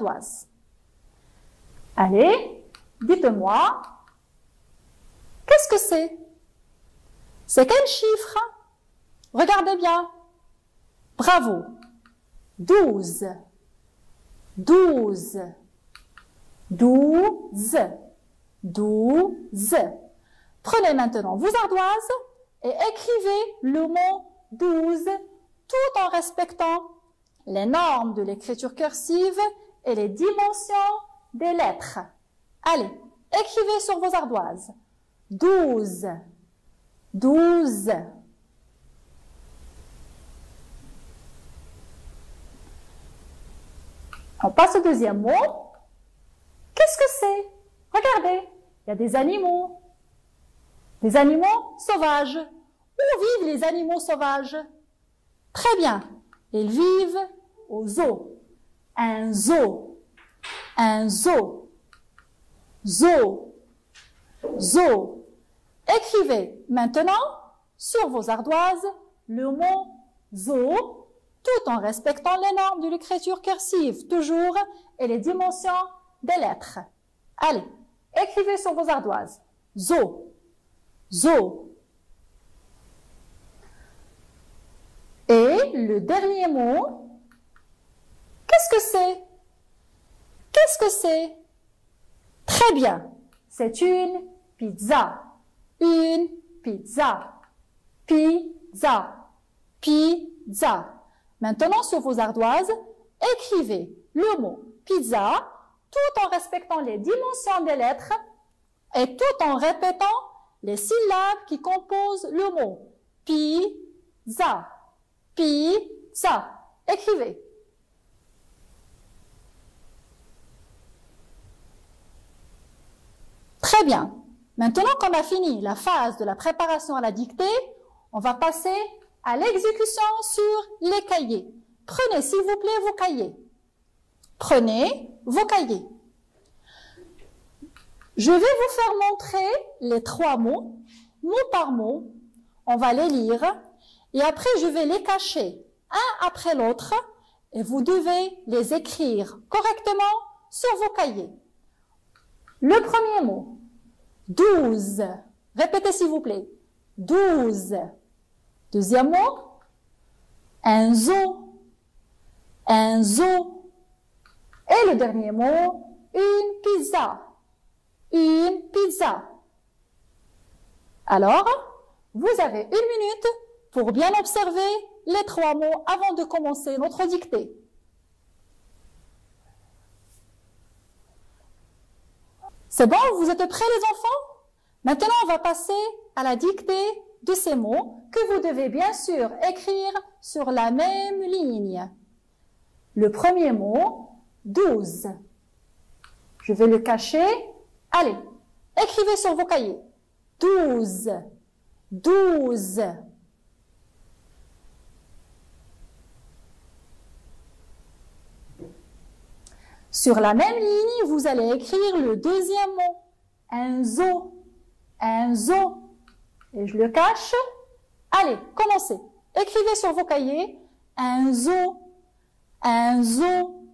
ardoises. Allez, dites-moi, qu'est-ce que c'est? C'est quel chiffre? Regardez bien. Bravo. 12. 12. 12. 12. Prenez maintenant vos ardoises et écrivez le mot 12 tout en respectant les normes de l'écriture cursive et les dimensions des lettres. Allez, écrivez sur vos ardoises. 12. 12. On passe au deuxième mot. Qu'est-ce que c'est? Regardez, il y a des animaux. Des animaux sauvages. Où vivent les animaux sauvages? Très bien. Ils vivent au zoo. Un zoo. Un zoo. Zoo. Zoo. Écrivez maintenant sur vos ardoises le mot zoo tout en respectant les normes de l'écriture cursive, toujours, et les dimensions des lettres. Allez, écrivez sur vos ardoises. Zoo. Zoo. Et le dernier mot, qu'est-ce que c'est? Qu'est-ce que c'est? Très bien, c'est une pizza. Une pizza. Pizza. Pizza. Maintenant, sur vos ardoises, écrivez le mot pizza tout en respectant les dimensions des lettres et tout en répétant les syllabes qui composent le mot. Pizza. Pizza. Écrivez. Très bien. Maintenant qu'on a fini la phase de la préparation à la dictée, on va passer à l'exécution sur les cahiers. Prenez, s'il vous plaît, vos cahiers. Prenez vos cahiers. Je vais vous faire montrer les 3 mots, mot par mot. On va les lire et après je vais les cacher un après l'autre et vous devez les écrire correctement sur vos cahiers. Le premier mot, 12. Répétez s'il vous plaît. 12. Deuxième mot, un zoo. Un zoo. Et le dernier mot, une pizza. Une pizza. Alors, vous avez 1 minute pour bien observer les 3 mots avant de commencer notre dictée. C'est bon, vous êtes prêts les enfants? Maintenant, on va passer à la dictée de ces mots que vous devez bien sûr écrire sur la même ligne. Le premier mot, 12. Je vais le cacher. Allez, écrivez sur vos cahiers. 12. 12. Sur la même ligne, vous allez écrire le deuxième mot. Un zoo. Un zoo. Et je le cache. Allez, commencez. Écrivez sur vos cahiers. Un zoo. Un zoo.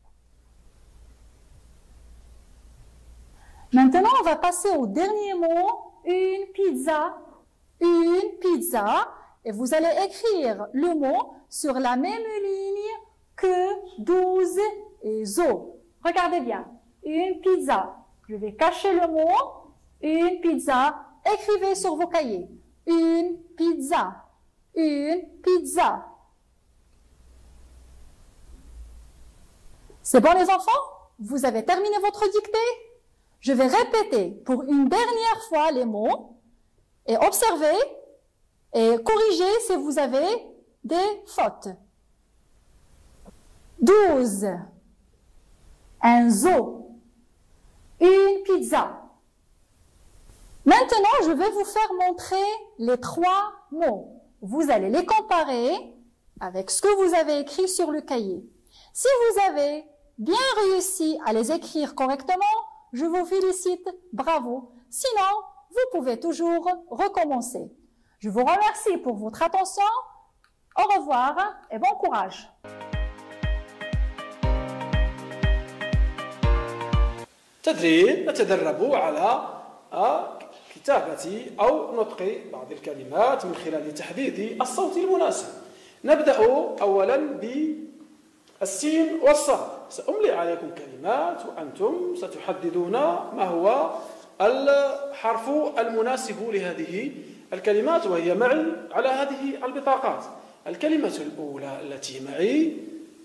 Maintenant, on va passer au dernier mot. Une pizza. Une pizza. Et vous allez écrire le mot sur la même ligne que 12 et zoo. Regardez bien. Une pizza. Je vais cacher le mot. Une pizza. Écrivez sur vos cahiers. Une pizza. Une pizza. C'est bon les enfants? Vous avez terminé votre dictée? Je vais répéter pour une dernière fois les mots et observer et corriger si vous avez des fautes. 12. Un zoo. Une pizza. Maintenant, je vais vous faire montrer les 3 mots. Vous allez les comparer avec ce que vous avez écrit sur le cahier. Si vous avez bien réussi à les écrire correctement, je vous félicite, bravo. Sinon, vous pouvez toujours recommencer. Je vous remercie pour votre attention. Au revoir et bon courage. تدريب نتدرب على كتابة أو نطق بعض الكلمات من خلال تحديد الصوت المناسب. نبدأ أولا بالسين والصاد. سأملي عليكم كلمات وأنتم ستحددون ما هو الحرف المناسب لهذه الكلمات، وهي معي على هذه البطاقات. الكلمة الأولى التي معي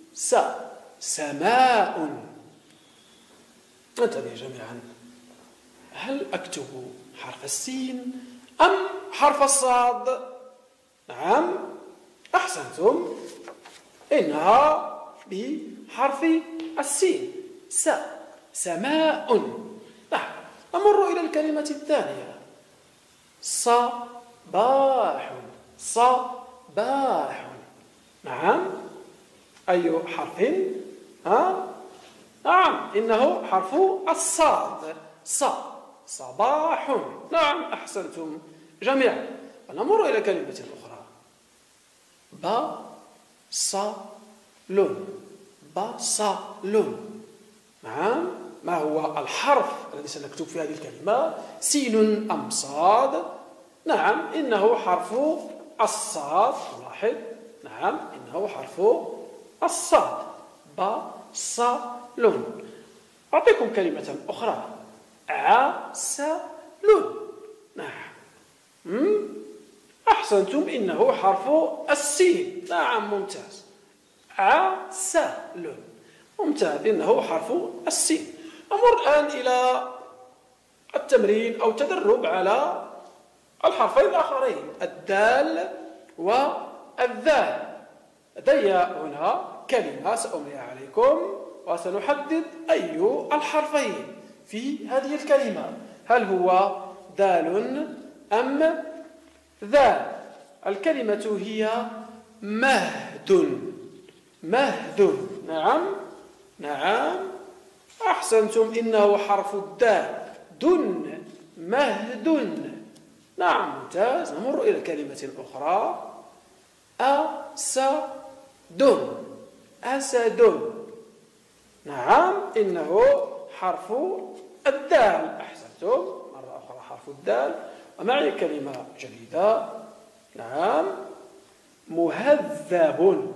سماء. انتبهوا جميعا، هل أكتب حرف السين أم حرف الصاد؟ نعم، أحسنتم، إنها بحرف السين. سماء. نعم، نمر إلى الكلمة الثانية. صباح. صباح. نعم، أي حرف؟ نعم، إنه حرف الصاد. صباح. نعم، أحسنتم جميعا. نمر إلى كلمة أخرى. بصل. نعم، ما هو الحرف الذي سنكتب في هذه الكلمة؟ سين أم صاد؟ نعم، إنه حرف الصاد. لاحظ، نعم، إنه حرف الصاد. بصل. أعطيكم كلمة أخرى. عسل. نعم، أحسنتم، إنه حرف السين. نعم، ممتاز. عسل. ممتاز، إنه حرف السين. أمر الآن إلى التمرين أو التدرب على الحرفين الآخرين، الدال والذال. لدي هنا كلمة سأملي عليكم وسنحدد أي الحرفين في هذه الكلمة، هل هو دال أم ذال. الكلمة هي مهد. نعم، أحسنتم، إنه حرف الدال. مهد. نعم، ممتاز. نمر إلى كلمة أخرى. أسد. نعم، إنه حرف الدال. أحسنتم، مرة أخرى حرف الدال. ومعي كلمة جديدة. نعم، مهذب.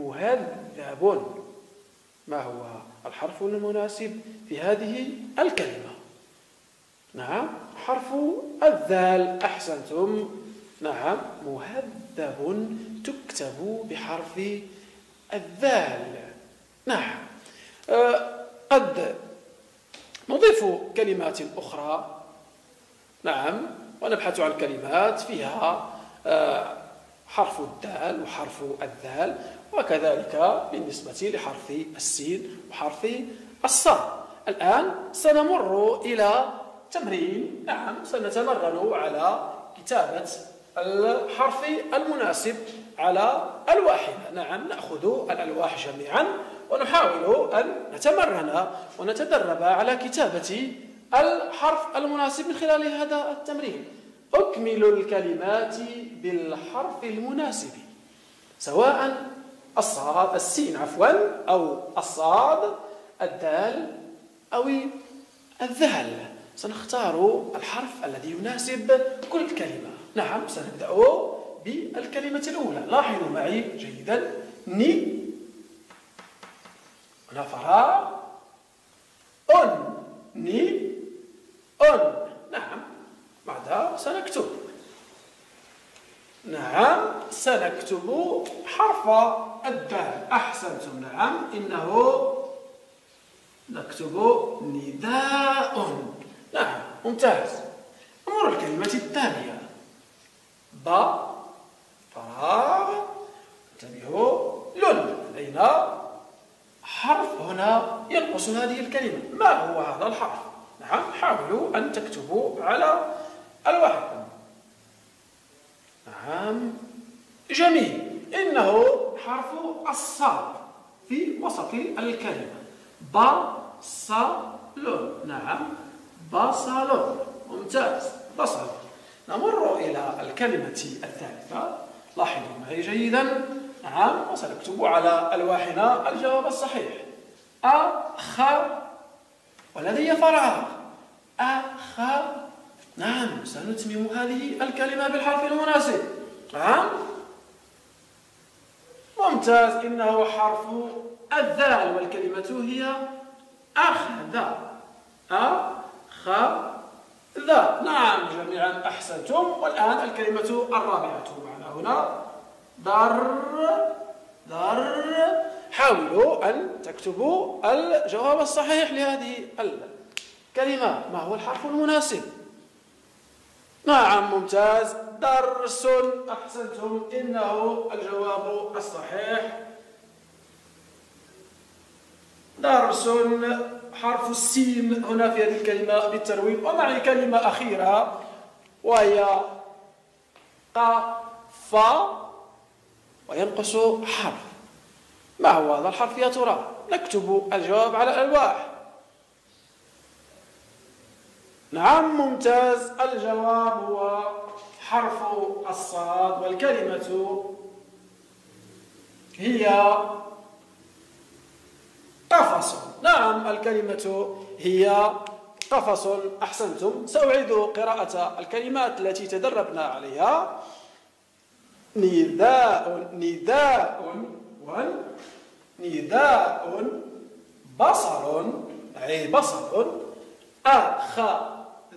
ما هو الحرف المناسب في هذه الكلمة؟ نعم، حرف الذال. أحسنتم، نعم، مهذب تكتب بحرف الذال. نعم، قد نضيف كلمات أخرى. نعم، ونبحث عن كلمات فيها حرف الدال وحرف الذال، وكذلك بالنسبة لحرف السين وحرف الصاد. الآن سنمر إلى تمرين. نعم، سنتمرن على كتابة الحرف المناسب على ألواحنا. نعم، نأخذ الألواح جميعا ونحاول أن نتمرن ونتدرب على كتابة الحرف المناسب من خلال هذا التمرين. أكمل الكلمات بالحرف المناسب، سواء السين أو الصاد، الدال أو الذال. سنختار الحرف الذي يناسب كل كلمة. نعم، سنبدأ بالكلمة الأولى. لاحظوا معي جيدا. هنا فراغ. نعم، بعدها سنكتب. نعم، سنكتب حرف الدال. أحسنتم، نعم، إنه نكتب نداء. نعم، ممتاز. أمر الكلمة الثانية. فراغ. انتبهوا، لدينا حرف هنا ينقص هذه الكلمة. ما هو هذا الحرف؟ نعم، حاولوا أن تكتبوا على ألواحكم. نعم، جميل، إنه حرف الصاد في وسط الكلمة. بصل. نعم، بصل. ممتاز، بصل. نمر إلى الكلمة الثالثة. لاحظوا معي جيدا. نعم، وسنكتب على ألواحنا الجواب الصحيح. ولدي فراغ. أخ. نعم، سنتمم هذه الكلمة بالحرف المناسب. نعم، ممتاز. إنه حرف الذال، والكلمة هي أخذ. أخذ. نعم، جميعا أحسنتم. والآن الكلمة الرابعة معنا هنا ضر. حاولوا أن تكتبوا الجواب الصحيح لهذه الكلمة. ما هو الحرف المناسب؟ نعم، ممتاز. درس. أحسنتم، إنه الجواب الصحيح. درس. حرف السين هنا في هذه الكلمة بالتنوين. ومعي كلمة أخيرة وهي قف، وينقص حرف. ما هو هذا الحرف يا ترى؟ نكتب الجواب على الألواح. نعم، ممتاز. الجواب هو حرف الصاد، والكلمة هي قفص. نعم، الكلمة هي قفص. أحسنتم. سأعيد قراءة الكلمات التي تدربنا عليها. نداء. نداء. بصر. أي بصر. أخذ.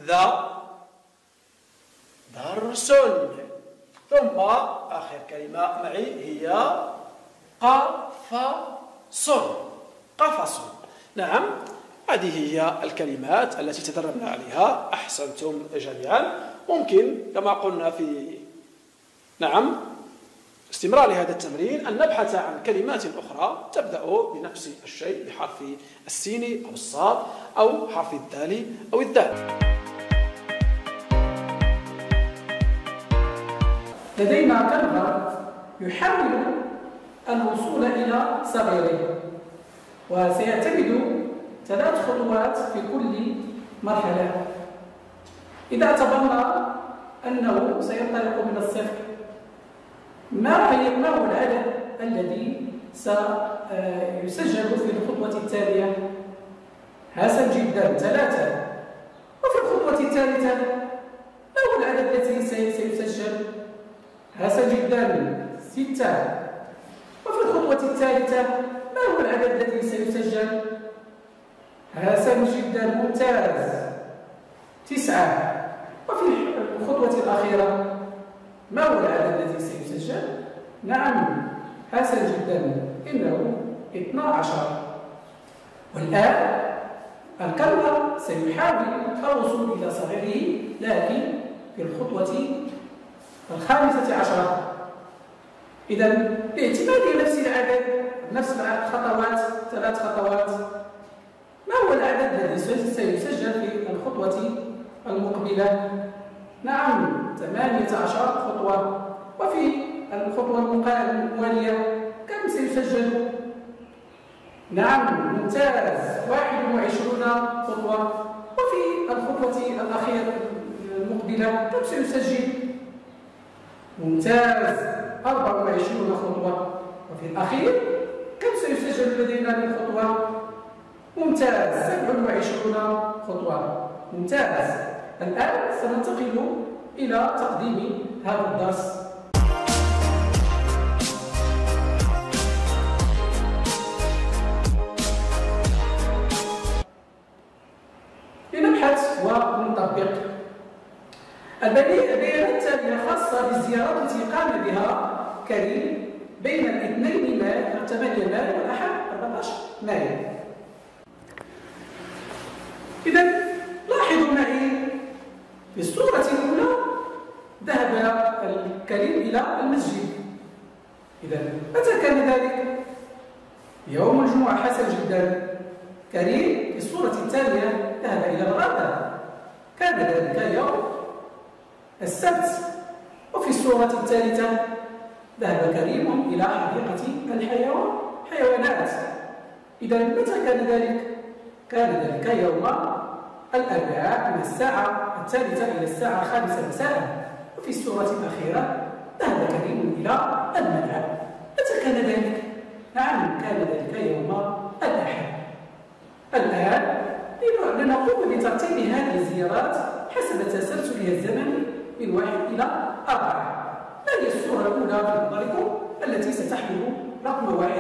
درس. ثم آخر كلمة معي هي قفص. قفص. نعم، هذه هي الكلمات التي تدربنا عليها. أحسنتم جميعا. ممكن كما قلنا في استمرار هذا التمرين أن نبحث عن كلمات أخرى تبدأ بنفس الشيء، بحرف السين أو الصاد أو حرف الدال أو الذال. لدينا كلب يحاول الوصول إلى صغيره، وسيعتمد 3 خطوات في كل مرحلة. إذا اعتبرنا أنه سينطلق من الصفر، ما هو العدد الذي سيسجل في الخطوة التالية؟ حسن جدا، 3. وفي الخطوة الثالثة ما هو العدد الذي سيسجل؟ حسن جدا، 6. وفي الخطوة الثالثة ما هو العدد الذي سيسجل؟ حسن جدا، ممتاز، 9. وفي الخطوة الأخيرة ما هو العدد الذي سيسجل؟ نعم، حسن جدا، إنه 12. والآن الكلب سيحاول الوصول إلى صغيره، لكن في الخطوة 15. إذا باعتماد نفس العدد، نفس الخطوات، 3 خطوات، ما هو العدد الذي سيسجل في الخطوة المقبلة؟ نعم، 18 خطوة. وفي الخطوة الموالية كم سيسجل؟ نعم، ممتاز، 21 خطوة. وفي الخطوة الأخيرة المقبلة كم سيسجل؟ ممتاز، 24 خطوة. وفي الأخير كم سيسجل لدينا من خطوة؟ ممتاز، 27 خطوة. ممتاز. الآن سننتقل إلى تقديم هذا الدرس. لنبحث ونطبق. البيانات التالية خاصة بالزيارات التي قام بها كريم بين 2 مايو 8 مايو والأحد 14 مايو. إذا لاحظوا معي في الصورة الأولى ذهب الكريم إلى المسجد. إذا متى كان ذلك؟ يوم الجمعة. حسن جدا. كريم في الصورة الثانية ذهب إلى الغابة، كان ذلك يوم السبت. وفي الصورة الثالثة ذهب كريم إلى حديقة الحيوانات. إذا متى كان ذلك؟ كان ذلك يوم الأربعاء من الساعة 3 إلى الساعة 5 مساء. وفي الصورة الأخيرة ذهب كريم إلى الملعب. متى كان ذلك؟ نعم، كان ذلك يوم الأحد. الآن لنقوم بترتيب هذه الزيارات حسب تسلسلها الزمني من 1 إلى 4. ما هي الصورة الأولى في نظركم التي ستحمل رقم 1؟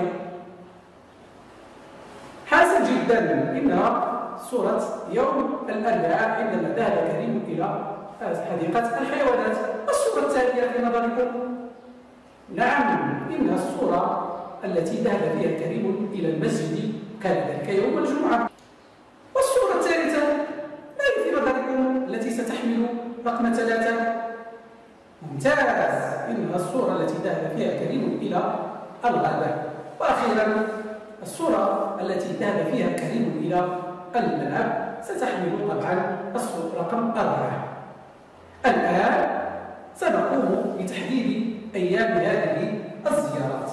حسن جدا، إنها صورة يوم الأربعاء عندما ذهب كريم إلى حديقة الحيوانات. والصورة الثانية في نظركم؟ نعم، إنها الصورة التي ذهب فيها كريم إلى المسجد، كان ذلك يوم الجمعة. والصورة الثالثة ما هي في نظركم التي ستحمل رقم 3؟ ممتاز، إنها الصورة التي ذهب فيها كريم إلى الغابة. وأخيرا الصورة التي ذهب فيها كريم إلى الملعب ستحمل طبعا رقم 4. الآن سنقوم بتحديد أيام هذه الزيارات.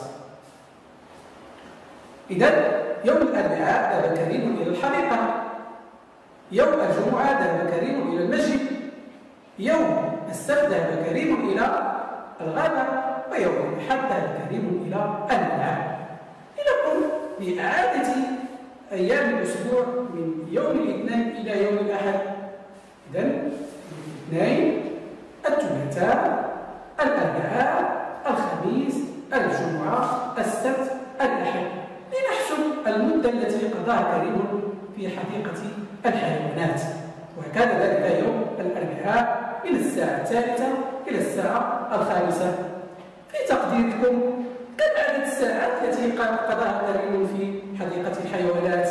إذن يوم الأربعاء ذهب كريم إلى الحديقة، يوم الجمعة ذهب كريم إلى المسجد، يوم السبت ذهب كريم إلى الغابة، ويوم الأحد ذهب كريم إلى الملعب. لنقوم بإعادة أيام الأسبوع من يوم الاثنين إلى يوم الأحد. إذن الاثنين، الثلاثاء، الأربعاء، الخميس، الجمعة، السبت، الأحد، لنحسب المدة التي قضاها كريم في حديقة الحيوانات. وكان ذلك يوم الأربعاء من الساعة 3 إلى الساعة 5. في تقديركم كم عدد الساعات التي قضاها كريم في حديقة الحيوانات؟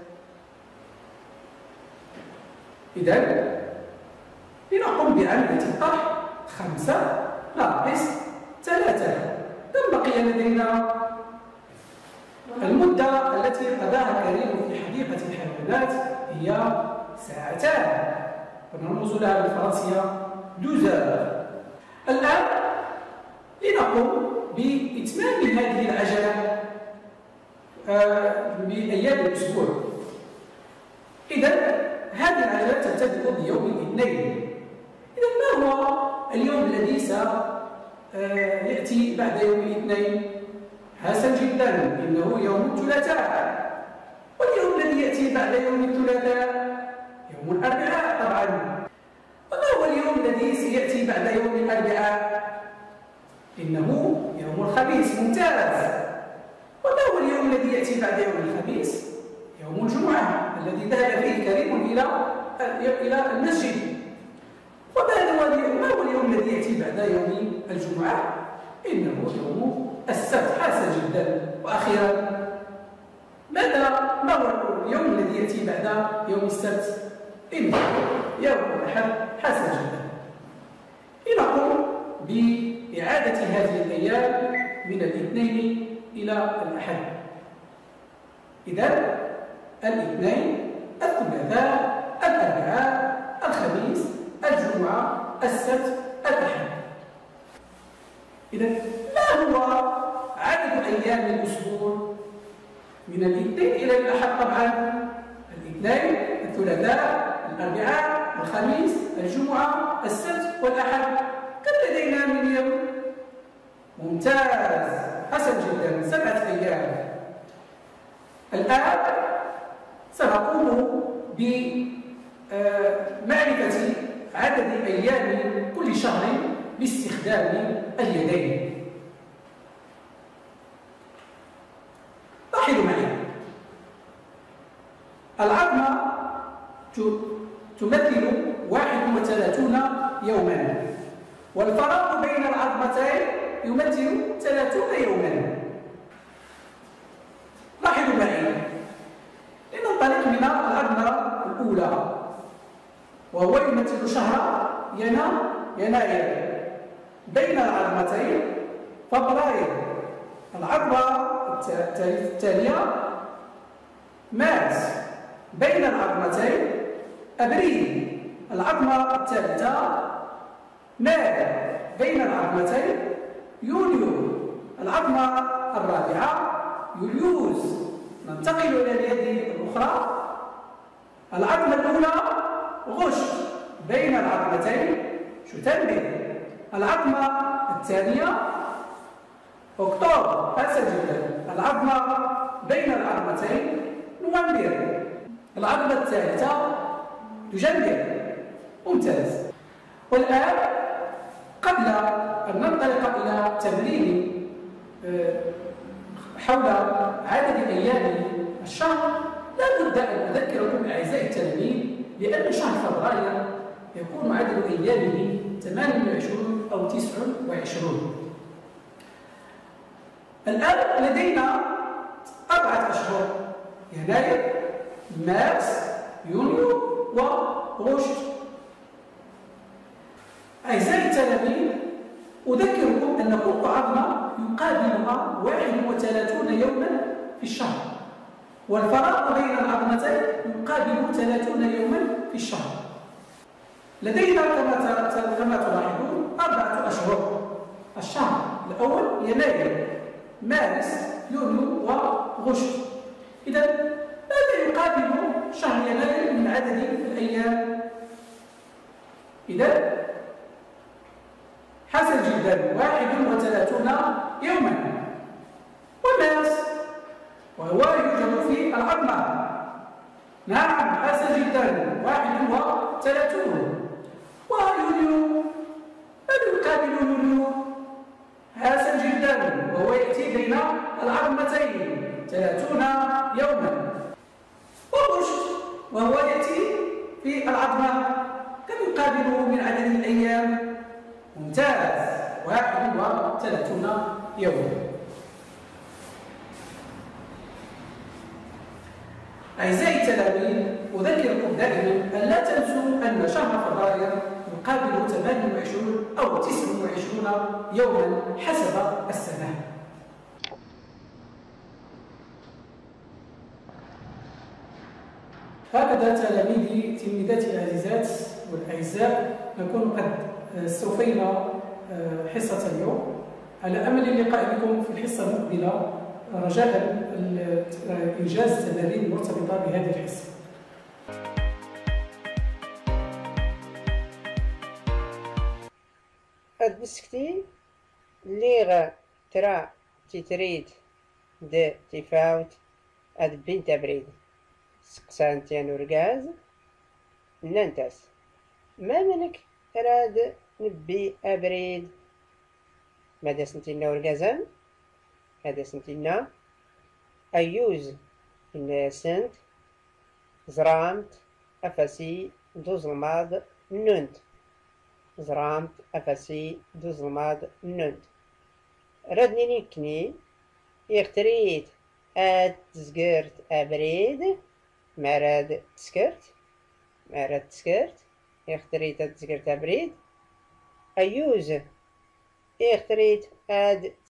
إذن لنقوم بعملية الطرح. 5 ناقص 3. كم بقي لدينا؟ المدة التي قضاها كريم في حديقة الحيوانات هي 2 ساعات، ونرمز لها بالفرنسية 12. الآن لنقوم بإتمام هذه العجلة بأيام الأسبوع. إذن هذه العجلة تبدأ بيوم الاثنين. إذن ما هو اليوم الذي سيأتي بعد يوم الاثنين؟ حسن جدا، إنه يوم الثلاثاء. واليوم الذي يأتي بعد يوم الثلاثاء يوم الأربعاء طبعا. وما هو اليوم الذي سيأتي بعد يوم الأربعاء؟ إنه يوم الخميس. ممتاز. وما هو اليوم الذي يأتي بعد يوم الخميس؟ يوم الجمعة الذي ذهب فيه كريم إلى المسجد. ما هو اليوم الذي يأتي بعد يوم الجمعة؟ إنه يوم السبت. حسن جدا. وأخيرا ما هو اليوم الذي يأتي بعد يوم السبت؟ إنه يوم الأحد. حسن جدا. لنقوم بإعادة هذه الأيام من الاثنين إلى الأحد. إذن الاثنين، الثلاثاء، الأربعاء، الخميس، الجمعة، السبت، الأحد. إذن ما هو عدد أيام الأسبوع؟ من الاثنين إلى الأحد طبعا. الاثنين، الثلاثاء، الأربعاء، الخميس، الجمعة، السبت، والأحد. كم لدينا من يوم؟ ممتاز. حسن جدا. 7 أيام. الآن سنقوم بمعرفة عدد أيام كل شهر باستخدام اليدين. لاحظوا معي، العظمة تمثل 31 يوما، والفراغ بين العظمتين يمثل 30 يوما. لاحظوا معي، لننطلق من العظمة الأولى وهو يمثل شهر يناير. بين العظمتين فبراير. العظمة الثانية مارس. بين العظمتين أبريل. العظمة الثالثة مايو. بين العظمتين يوليو. العظمة الرابعة يوليوز. ننتقل إلى اليد الأخرى. العظمة الأولى غشت. بين العظمتين شتنبر. العظمة الثانية أكتوبر. حسن جدا. العظمة بين العظمتين نوفمبر. العظمة الثالثة تجمع. ممتاز. والآن قبل أن ننطلق إلى تمرين حول عدد أيام الشهر، لا بد أن أذكركم أعزائي التلاميذ بأن شهر فبراير يكون عدد أيامه 28 أو 29. الآن لدينا 4 أشهر: يناير، مارس، يونيو وغشت. أعزائي التلاميذ، أذكركم أن كل عظمة يقابلها 31 يوما في الشهر، والفراغ بين العظمتين يقابل 30 يوما في الشهر. لدينا كما تلاحظون 4 أشهر: الشهر الأول يناير، مارس، يونيو وغشت. إذا ماذا يقابل شهر يناير من عدد الأيام؟ إذا حسن جدا 31 يوما. ومارس وهو يوجد في العظمة. نعم، حسن جدا 31. ويونيو، ماذا يقابل يونيو؟ حسن جدا، وهو يأتي بين العظمتين 30 يوما. وغشت وهو يأتي في العظمة، كم يقابله من عدد الأيام؟ ممتاز، 31 يوما. أعزائي التلاميذ، أذكركم دائما أن لا تنسوا أن شهر فبراير يقابل 28 أو 29 يوما حسب السنة. هكذا تلميذاتي العزيزات والأعزاء، نكون قد استوفينا حصة اليوم، على أمل اللقاء بكم في الحصة المقبلة، رجاء إنجاز التمارين المرتبطة بهذه الحصة. هاد مسكتي ليغ ترى تيتريد د تيفاوت هاد بنت بريد سقسانتيان ورقاز ننتاس ما منك راد نبي أبريد ماذا سنتينا ورقازان هذا سنتينا أيوز إن سنت زرامت أفاسي دوز الماض ننت زرامت أفاسي دوز الماض ننت رادني نيكني يختريت آد تزقرت أبريد مراد تسكرت يختريت آد تزقرت أبريد أيوز يختريت آد